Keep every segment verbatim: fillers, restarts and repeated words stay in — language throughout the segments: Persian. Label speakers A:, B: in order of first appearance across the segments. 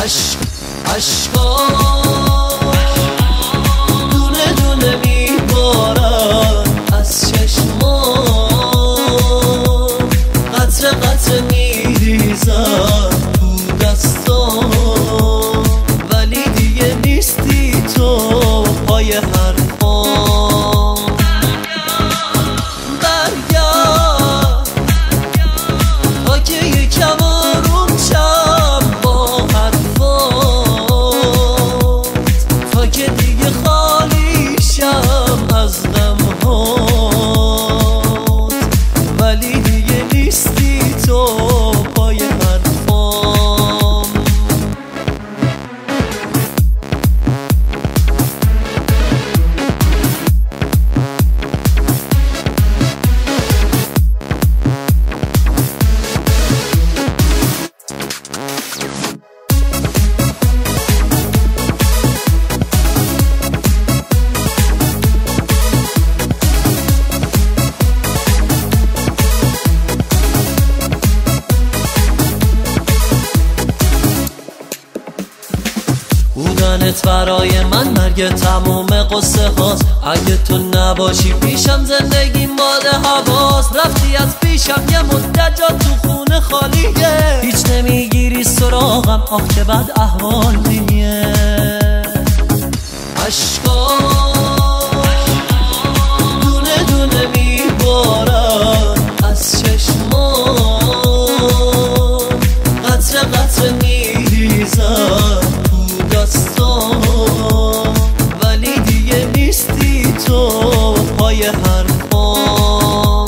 A: عشق عشقا دونه دونه میبارن از چشمان، قطره قطره میریزن تو دستان، ولی دیگه نیستی تو پای حرفان. برگرد تا که یکم آروم شم با حرفات، تا که دیگه خالی شم از غمهات، ولی دیگه نیستی تو پای حرفام. بودنت برای من مرگ تموم قصه هاست، اگه تو نباشی پیشم زندگی ماده هواست. رفتی از پیشم یه مدت جا تو خونه خالیه، هیچ نمیگیری سراغم، آخ که بد احوال دیگه. عشقا دونه دونه میبارن از چشمان، قطره قطره میریزن داستان، ولی دیگه نیستی تو پای حرفان.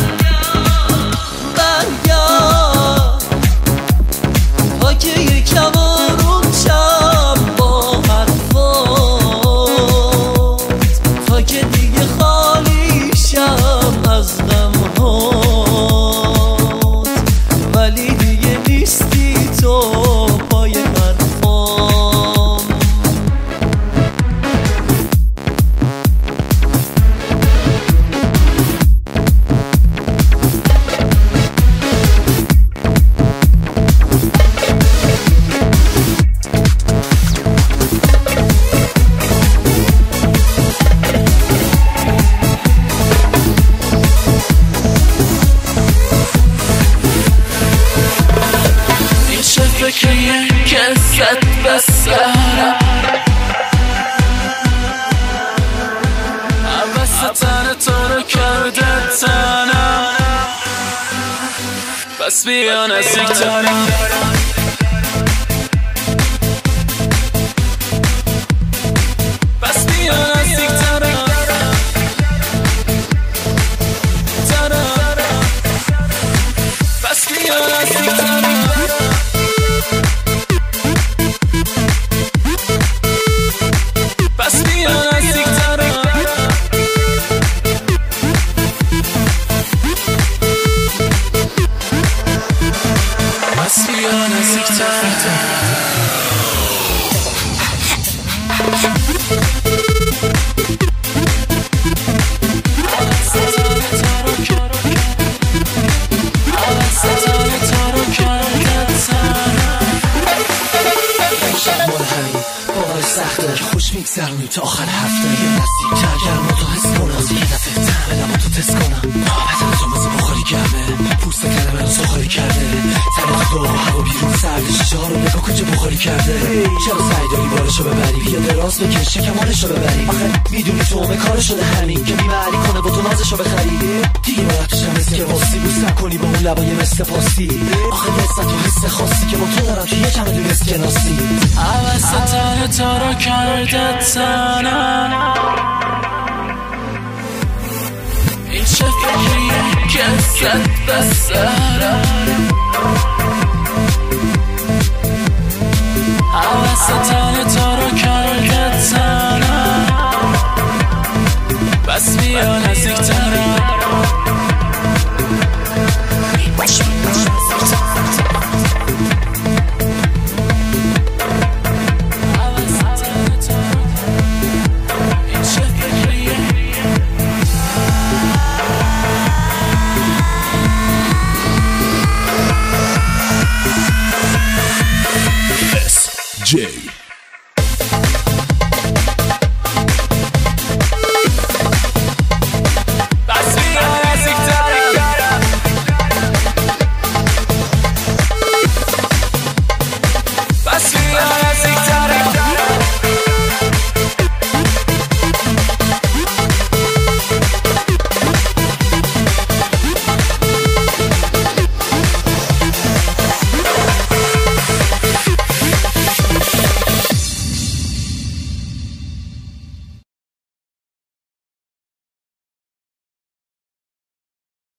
A: برگرد تا که یکم آروم شم با حرفات، تا که دیگه خالی شم از غمهات، ولی دیگه نیستی تو پای حرفان.
B: فکریه که زد به سرم، عوض تن تو رو کرده تنم، پس بیا نزدیکترم. پس بیا نزدیکترم پس بیا نزدیکترم.
C: خوش میگذرونی تا آخر هفته، یه نزدیک تر گرم و تو حس کنم، یه دفعه تمه لبا تو تست کنم، بدن تو مثل بخاری گرمه، پوست کلمه رو سخاری کرده، تنه تو هوا بیرون سرده، شیشه ها رو نگاه کن چه بخاری کرده. چرا سعی داری بارشو ببری، بیا دراز بکش چه کمالشو ببری، آخه میدونی تو همه کار شده همین که بیمعلی کنه و تو نازشو بخری. دیگه باید تو شمس که واسی بوست نکنی با اون لبای مثل پاسی، آخه لذت و حس خاصی که با تو دارم که یه کمه دونست که ناسی.
B: عوض تن تو رو کرده تنم، این چه فکریه که زد به سرم، عوض تن تو رو کرده تنم، پس بیا نزدیکترم.
C: جی